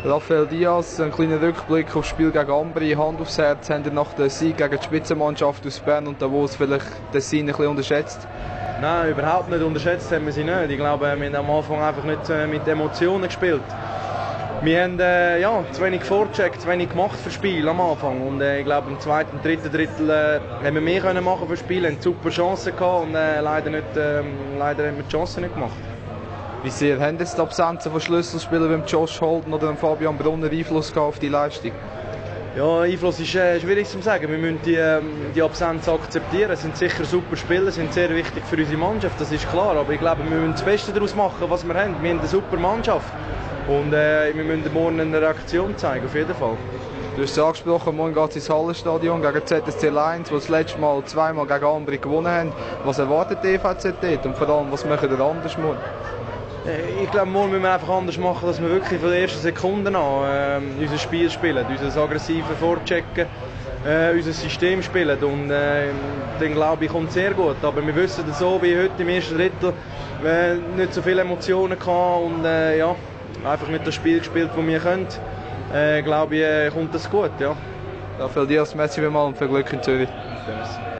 Rafael Diaz, ein kleiner Rückblick auf das Spiel gegen Ambri. Hand aufs Herz, haben ihr nach dem Sieg gegen die Spitzenmannschaft aus Bern und Davos vielleicht den Sinn ein bisschen unterschätzt? Nein, überhaupt nicht unterschätzt haben wir sie nicht. Ich glaube, wir haben am Anfang einfach nicht mit Emotionen gespielt. Wir haben zu wenig vorgecheckt, zu wenig gemacht für das Spiel am Anfang. Und ich glaube, im zweiten, dritten Drittel haben wir mehr machen für das Spiel, haben super Chancen gehabt und leider haben wir die Chancen nicht gemacht. Wie sehr haben jetzt die Absenzen von Schlüsselspielern wie Josh Holden oder Fabian Brunner Einfluss auf die Leistung? Ja, Einfluss ist schwierig zu sagen. Wir müssen die Absenzen akzeptieren. Es sind sicher super Spieler, sind sehr wichtig für unsere Mannschaft, das ist klar. Aber ich glaube, wir müssen das Beste daraus machen, was wir haben. Wir haben eine super Mannschaft. Und wir müssen morgen eine Reaktion zeigen, auf jeden Fall. Du hast es angesprochen, morgen geht es ins Hallenstadion gegen ZSC Lions, die das letzte Mal zweimal gegen Ambri gewonnen haben. Was erwartet die EVZ dort und vor allem, was machen wir anders morgen? Ich glaube, morgen müssen wir einfach anders machen, dass wir wirklich von den ersten Sekunden an unser Spiel spielen, unser aggressives Vorchecken, unser System spielen. Und dann glaube ich, kommt es sehr gut. Aber wir wissen so wie heute im ersten Drittel nicht so viele Emotionen gehabt und einfach nicht das Spiel gespielt, das wir können. Glaube ich, kommt das gut. Ja. Rafael Diaz, merci vielmals und viel Glück in Zürich.